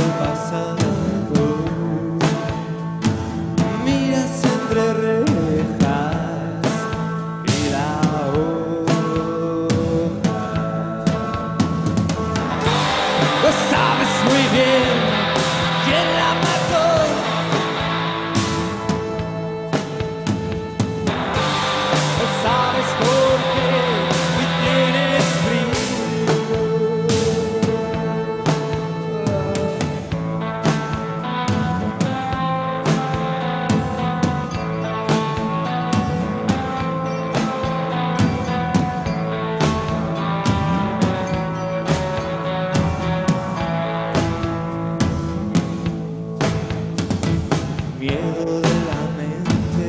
pasado. Miras entre rejas y la hoja. Lo sabes muy bien quién la mató. Lo sabes por qué y tienes frío. Miedo de la mente,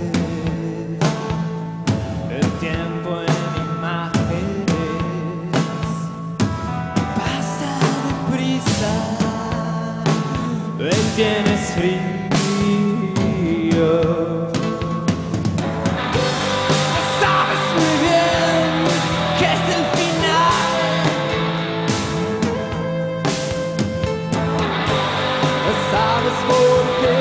el tiempo en imágenes pasa deprisa, y tienes frío. Sabes muy bien que es el final. Sabes por qué.